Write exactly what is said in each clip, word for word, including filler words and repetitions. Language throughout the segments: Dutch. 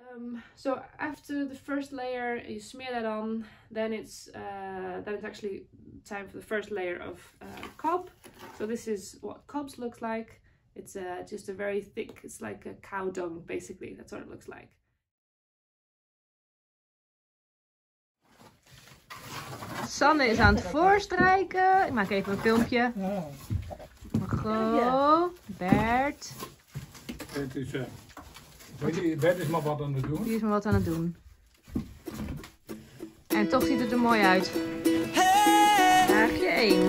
Um, so after the first layer, you smear that on. Then it's uh, then it's actually time for the first layer of uh, cob. So this is what cobs looks like. It's uh, just a very thick. It's like a cow dung, basically. That's what it looks like. Sanne is aan het voorstrijken. Ik maak even een filmpje. Margot, Bert. Het is, uh, weet je, Bert is maar wat aan het doen. Die is maar wat aan het doen. En toch ziet het er mooi uit. Vraagje één.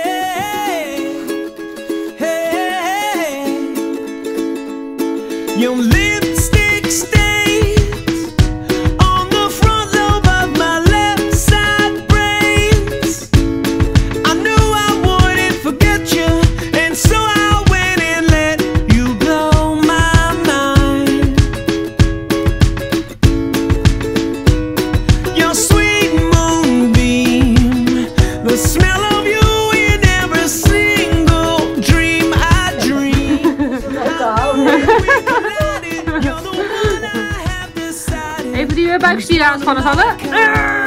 Your lipstick stains on the front lobe of my left side brains. I knew I wouldn't forget you, and so I went and let you blow my mind. Your sweet moonbeam, the smell of you in every single dream I dream. Even die buikspieren aanspannen, Sanne.